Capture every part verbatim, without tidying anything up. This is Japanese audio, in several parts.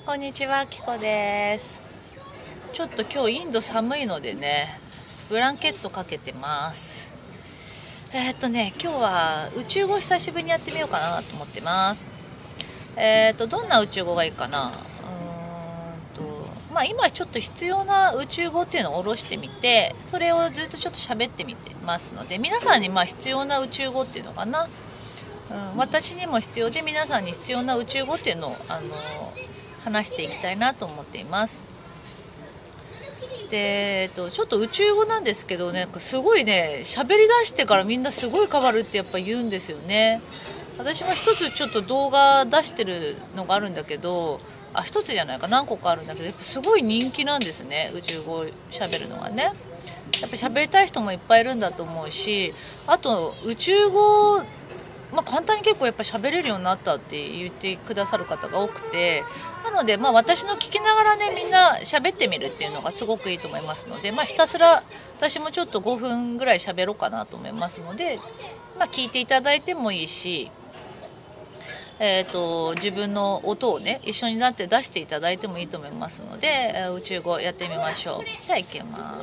こんにちは、きこです。ちょっと今日インド寒いのでね、ブランケットかけてます。えー、っとね、今日は宇宙語久しぶりにやってみようかなと思ってます。えー、っと、どんな宇宙語がいいかな。うーんと、まあ今ちょっと必要な宇宙語っていうのを下ろしてみて、それをずっとちょっと喋ってみてますので、皆さんにまあ必要な宇宙語っていうのかな。うん、私にも必要で皆さんに必要な宇宙語っていうのをあの話していきたいなと思っています。で、えっと、ちょっと宇宙語なんですけどね、すごいね、喋り出してからみんなすごい変わるってやっぱ言うんですよね。私も一つちょっと動画出してるのがあるんだけど、あ、一つじゃないか、何個かあるんだけど、やっぱすごい人気なんですね、宇宙語喋るのがね。やっぱ喋りたい人もいっぱいいるんだと思うし、あと宇宙語、まあ、簡単に結構やっぱ喋れるようになったって言ってくださる方が多くて、なのでまあ私の聞きながらね、みんな喋ってみるっていうのがすごくいいと思いますので、まあ、ひたすら私もちょっとごふんぐらい喋ろうかなと思いますので、まあ、聞いていただいてもいいし、えー、と自分の音をね一緒になって出していただいてもいいと思いますので、宇宙語やってみましょう。じゃあいきます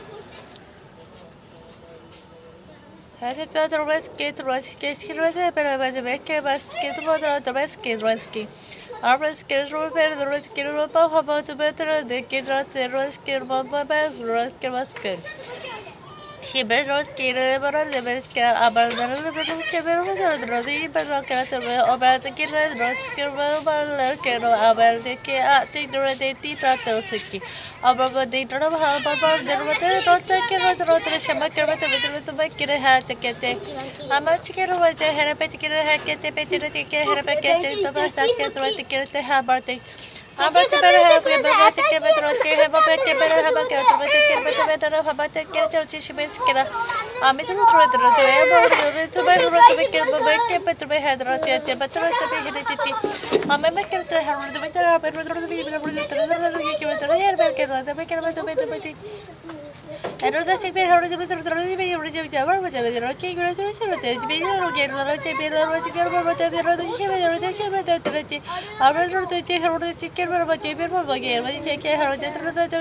。Hadi Pedro Veski, Trotsky, Skirvede, Pedro Veski, Veski, Pedro Veski, Trotsky. Arbeski, Robert, Trotsky, Ropa, about to better, the kid, Trotsky, Ropa, Trotsky, Veski. He better skill, but the best skill, about the little skill, the Rodi, but not about the kid, Trotsky, Ropa, Kero, about the kid, take the Redi, Trotsky. About the drop, how about the Rota, Trotsky, Rota, Shamaka, with the Bakir hat to get it. A much care was the Herapetic Hacket, the Petty, Herapacket, the Basket, the Kill, the Habertic. I'm about to have a better have a better have a better have a better get a chicken. I'm Mister Rotter, to buy a rocket, to be had rocket, but to be heredity. I'm a maker to have the better have a better to be able to get the maker of the better. I don't think we heard the better to be able to get the rocket, graduated, be able to get the rocket, be able to get whatever the I rather to take her to chicken. But you will again when you take her I read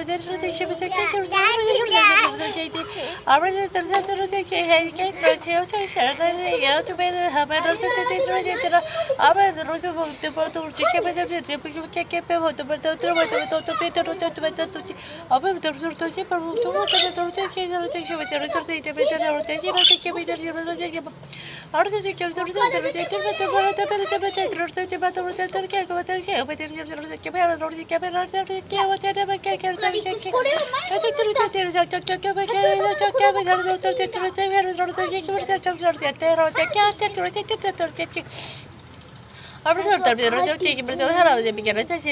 the take hey cake to share to be the habit of the I read the root of the bottle chicken with the cake to the potato to Peter to the over the to keep a room to the take the rotation with the return to the rotation or take with the I don't think you're the rotation but the rotation but the cake with the cake with the I I was not the taking the Harrow, the beginner, the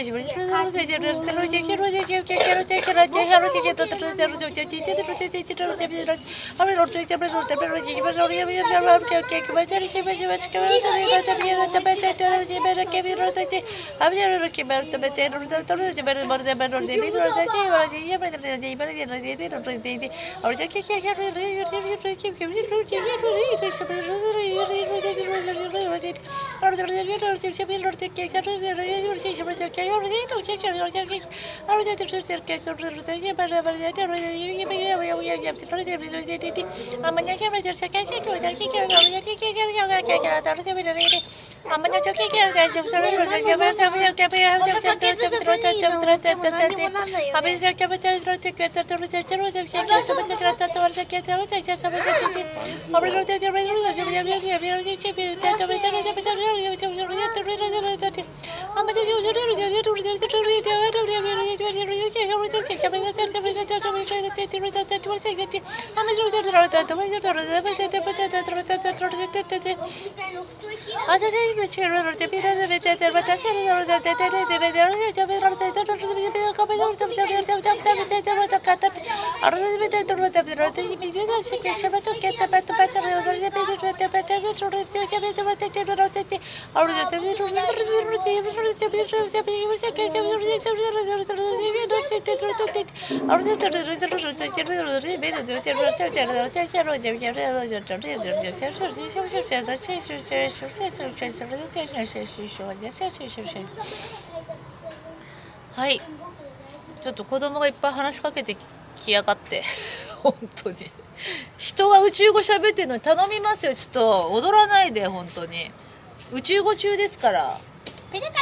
はい、ちょっと子供がいっぱい話しかけてきやがって本当に人が宇宙語喋ってるのに頼みますよ。ちょっと踊らないで、本当に宇宙語中ですから。やめて、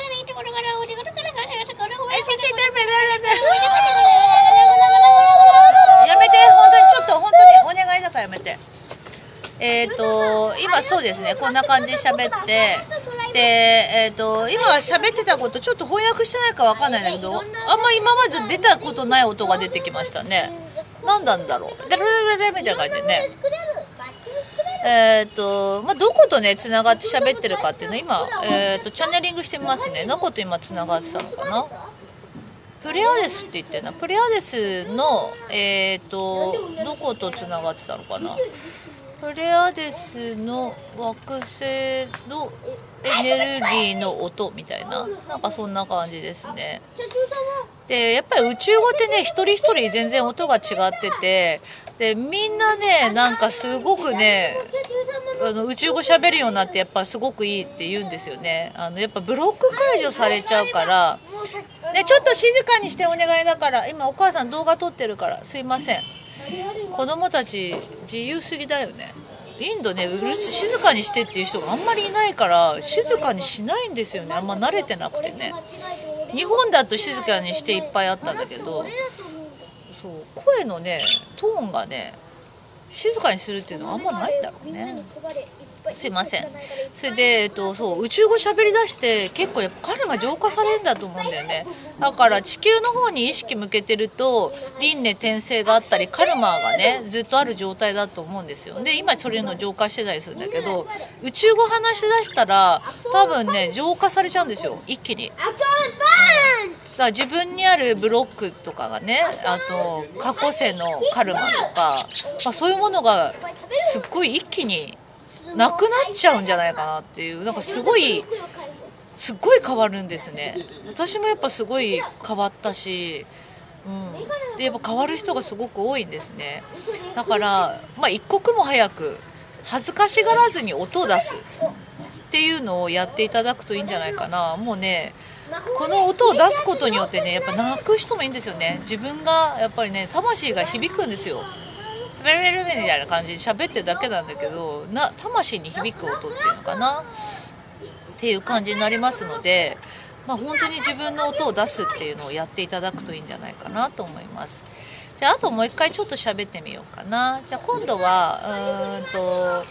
本当にちょっと本当にお願いだからやめて。えっと今そうですね、こんな感じで喋ってで、えっと今喋ってたことちょっと翻訳してないかわかんないんだけど、あんま今まで出たことない音が出てきましたね。何なんだろう、デレレレレみたいな感じでね。えっとまあ、どことねつながって喋ってるかっていうのを今、えー、とチャネリングしてみますね。どこと今つながってたのかな。プレアデスって言ってるな。プレアデスのえっ、とどことつながってたのかな。プレアデスの惑星のエネルギーの音みたいな、なんかそんな感じですね。でやっぱり宇宙語ってね、一人一人全然音が違ってて、でみんなねなんかすごくね、あの宇宙語喋るようになってやっぱすごくいいって言うんですよね。あのやっぱブロック解除されちゃうから、ね、ちょっと静かにしてお願いだから。今お母さん動画撮ってるからすいません。子供たち自由すぎだよね。インドね、うる静かにしてっていう人があんまりいないから静かにしないんですよね。あんま慣れてなくてね。日本だと静かにしていっぱいあったんだけど、そう声のねトーンがね静かにするっていうのはあんまないんだろうね。すいません。それで、えっと、そう宇宙語喋りだして結構やっぱ彼が浄化されるんだと思うんだよね。だから地球の方に意識向けてると輪廻転生があったりカルマがねずっとある状態だと思うんですよ。で今それの浄化してたりするんだけど、宇宙語話し出したら多分ね浄化されちゃうんですよ、一気に。うん、だから自分にあるブロックとかがね、あと過去世のカルマとか、まあ、そういうものがすっごい一気になくなっちゃうんじゃないかなっていう、なんかすごいすっごい変わるんですね。私もやっぱすごい変わったし、うん、でやっぱ変わる人がすごく多いんですね。だからまあ一刻も早く恥ずかしがらずに音を出すっていうのをやっていただくといいんじゃないかな。もうねこの音を出すことによってねやっぱ泣く人もいいんですよね。自分がやっぱりね魂が響くんですよ。ベルベルベルみたいな感じで喋ってるだけなんだけど、な魂に響く音っていうのかなっていう感じになりますので、まあ、本当に自分の音を出すっていうのをやっていただくといいんじゃないかなと思います。じゃああともう一回ちょっと喋ってみようかな。じゃあ今度はうーんと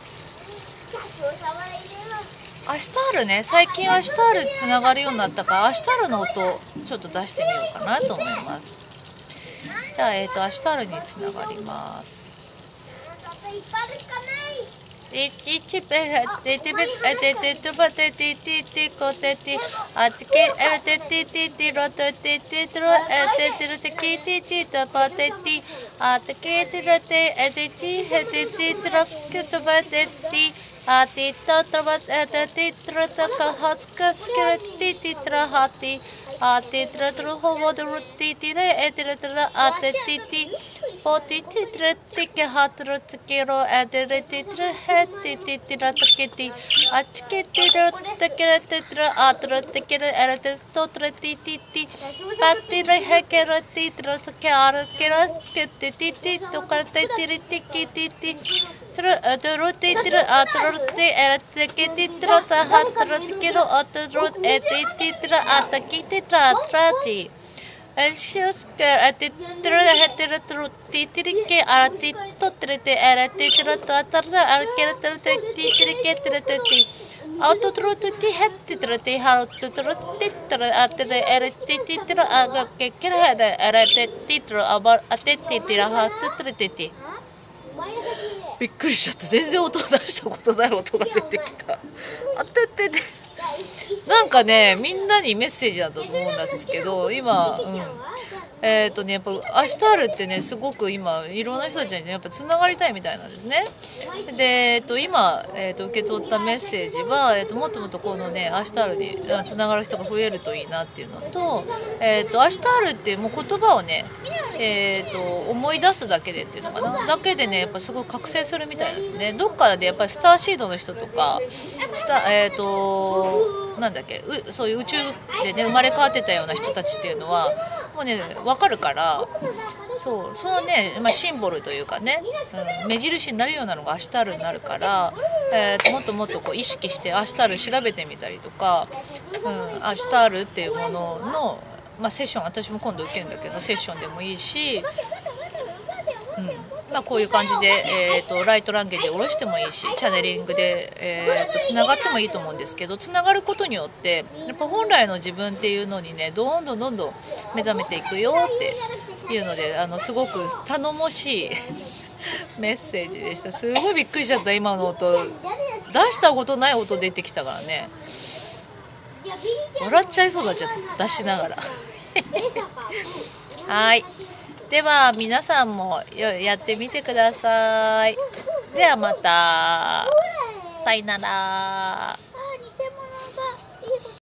アシタールね、最近アシタールつながるようになったからアシタールの音ちょっと出してみようかなと思います。じゃあ、えーと、アシュタールにつながります。あててらてるほぼでるててれえてらてらあてててぽてててらてけはてらてけろえてれててらへてててらとけてあちけてらてけらててらあてらてけらえらてらとてらてててあてらへけらててらとけあらけらつけてててとかててれてけててそれあてらててらあてらてえらてけててらたはてらてけろあてらえててらあたきてTrati. Elsius ker atitra hetera trutirike arati totrete aratitra tatarda arkera trutirike trati. Autotruti hettitrati harututruttitra atre eratititra agakekera hada aratititra abar atetitira hatutrititi.びっくりしちゃった。全然音を出したことない音が出てきた。あててて。なんかねみんなにメッセージだと思うんですけど今、うん、 えっとねやっぱアシュタールってねすごく今いろんな人たちにやっぱつながりたいみたいなんですね。で、えっと、今、えっと、受け取ったメッセージは、えっと、もっともっとこのねアシュタールにつながる人が増えるといいなっていうのと、えっと、アシュタールっていうもう言葉をね、えっと、思い出すだけでっていうのかなだけでねやっぱすごく覚醒するみたいですね。どっかでやっぱりスターシードの人とかスタえっとなんだっけうそういう宇宙でね生まれ変わってたような人たちっていうのはもうね分かるから、そうそのね、まあ、シンボルというかね、うん、目印になるようなのがアシュタールになるから、えーと、もっともっとこう意識してアシュタール調べてみたりとか、うん、アシュタールっていうものの、まあ、セッション私も今度受けるんだけどセッションでもいいし、うんまあ、こういう感じで、えー、とライトランゲで下ろしてもいいしチャネリングで、えー、とつながってもいいと思うんですけど、つながることによってやっぱ本来の自分っていうのにねどんどんどんどん目覚めていくよっていうので、あのすごく頼もしいメッセージでした。すごいびっくりしちゃった。今の音出したことない音出てきたからね笑っちゃいそうだっちゃった出しながらはい、では皆さんもやってみてください。ではまた、さよなら。